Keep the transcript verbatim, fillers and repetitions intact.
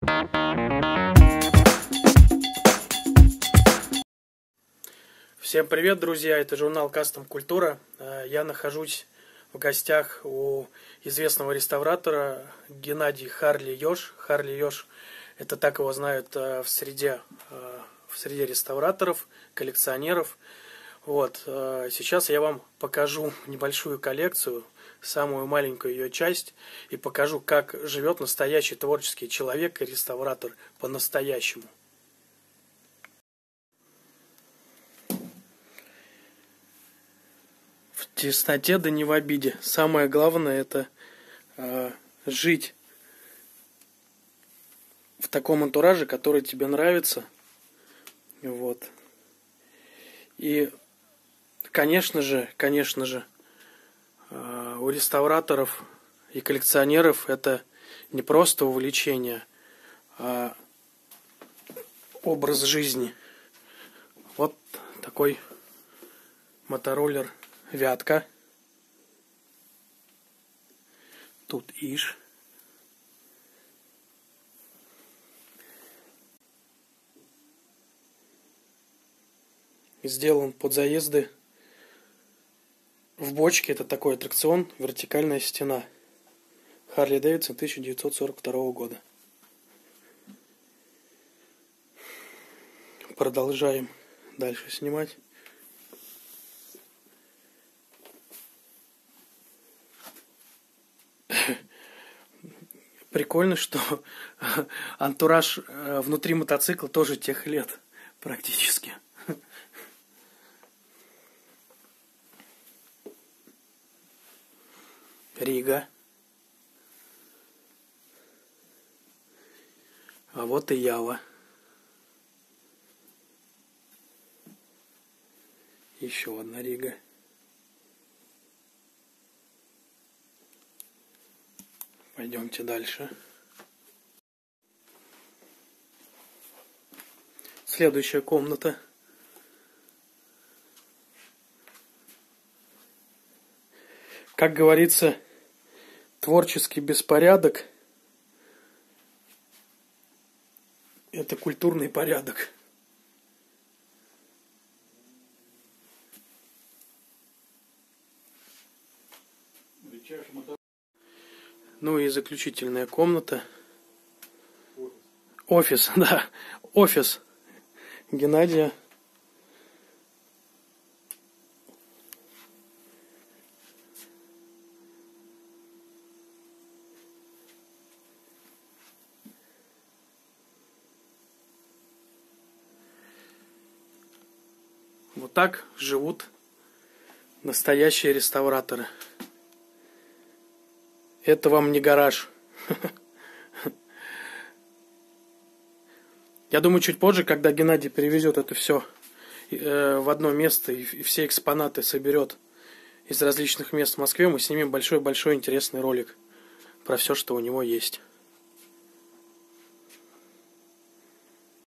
Всем привет, друзья! Это журнал Custom Культура. Я нахожусь в гостях у известного реставратора Геннадий Харли Ёж. Харли Ёж — это так его знают в среде, в среде реставраторов, коллекционеров. Вот. Сейчас я вам покажу небольшую коллекцию, самую маленькую ее часть, и покажу, как живет настоящий творческий человек и реставратор по-настоящему. В тесноте да не в обиде. Самое главное — это э, жить в таком антураже, который тебе нравится. Вот. И, конечно же, конечно же, э, у реставраторов и коллекционеров это не просто увлечение, а образ жизни. Вот такой мотороллер Вятка. Тут иш. Сделан под заезды в бочке. Это такой аттракцион, вертикальная стена. Харли Дэвидсон тысяча девятьсот сорок второго года. Продолжаем дальше снимать. Прикольно, что антураж внутри мотоцикла тоже тех лет практически. Рига. А вот и Ява. Еще одна Рига. Пойдемте дальше. Следующая комната. Как говорится, творческий беспорядок — это культурный порядок. Ну и заключительная комната. Офис, да, офис Геннадия. Вот так живут настоящие реставраторы. Это вам не гараж. Я думаю, чуть позже, когда Геннадий перевезет это все в одно место и все экспонаты соберет из различных мест в Москве, мы снимем большой-большой интересный ролик про все, что у него есть.